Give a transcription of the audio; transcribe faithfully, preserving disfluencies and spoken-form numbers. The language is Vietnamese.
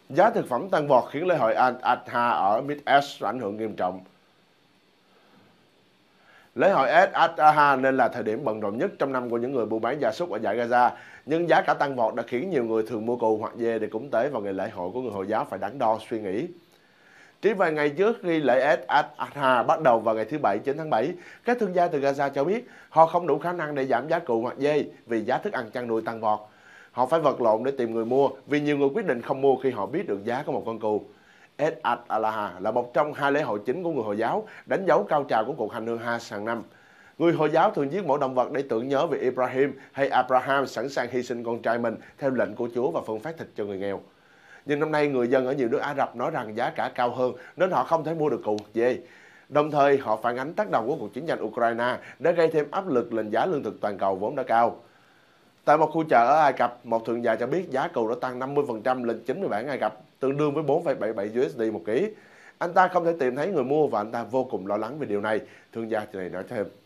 Giá thực phẩm tăng vọt khiến lễ hội Al-Adha ở Mid-East ảnh hưởng nghiêm trọng. Lễ hội Eid al-Adha nên là thời điểm bận rộn nhất trong năm của những người buôn bán gia súc ở dải Gaza, nhưng giá cả tăng vọt đã khiến nhiều người thường mua cừu hoặc dê để cúng tế vào ngày lễ hội của người Hồi giáo phải đắn đo suy nghĩ. Chỉ vài ngày trước khi lễ Eid al-Adha bắt đầu vào ngày thứ Bảy chín tháng bảy, các thương gia từ Gaza cho biết họ không đủ khả năng để giảm giá cừu hoặc dê vì giá thức ăn chăn nuôi tăng vọt. Họ phải vật lộn để tìm người mua vì nhiều người quyết định không mua khi họ biết được giá của một con cừu. Eid al-Adha là một trong hai lễ hội chính của người Hồi giáo, đánh dấu cao trào của cuộc hành hương Hajj hàng năm. Người Hồi giáo thường giết mổ động vật để tưởng nhớ về Ibrahim hay Abraham sẵn sàng hy sinh con trai mình theo lệnh của Chúa và phân phát thịt cho người nghèo. Nhưng năm nay người dân ở nhiều nước Ả Rập nói rằng giá cả cao hơn nên họ không thể mua được cừu dê. Đồng thời họ phản ánh tác động của cuộc chiến tranh Ukraine đã gây thêm áp lực lên giá lương thực toàn cầu vốn đã cao. Tại một khu chợ ở Ai Cập, một thương gia cho biết giá cừu đã tăng năm mươi phần trăm lên chín mươi bảy Ai Cập, tương đương với bốn phẩy bảy mươi bảy đô la một ký. Anh ta không thể tìm thấy người mua và anh ta vô cùng lo lắng về điều này, thương gia này nói thêm.